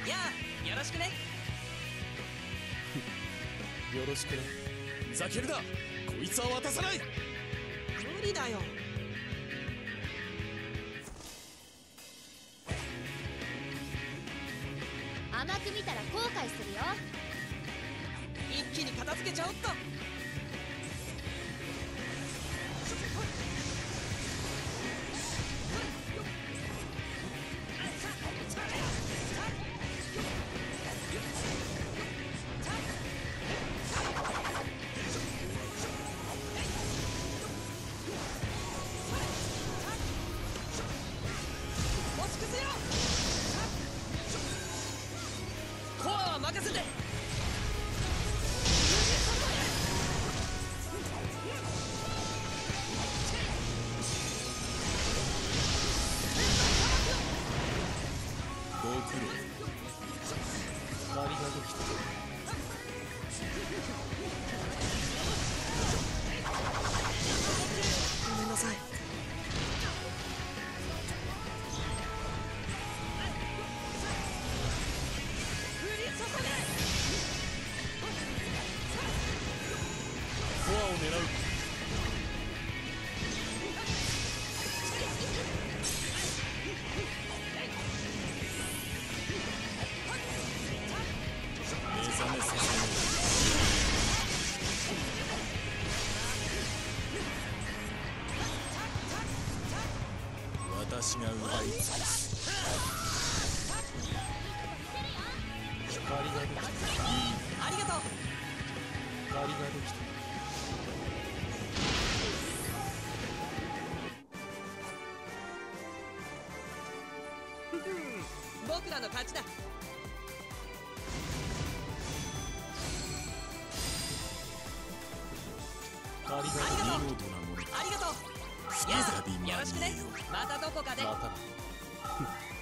やあ、よろしくね。 よろしくね。ザケルだ、こいつは渡さない。 無理だよ。 甘く見たら後悔するよ。 一気に片付けちゃおっと。コアは任せて。 ご苦労。借りができた。 ごめんなさい。 コアを狙う。目覚めさせよう。私が奪い尽くす。光ができた。いい。 ありがとう。 光ができた。 僕らの勝ちだ。 光が見事なもの。 ありがとう。やあ、よろしくね。またどこかで。 また。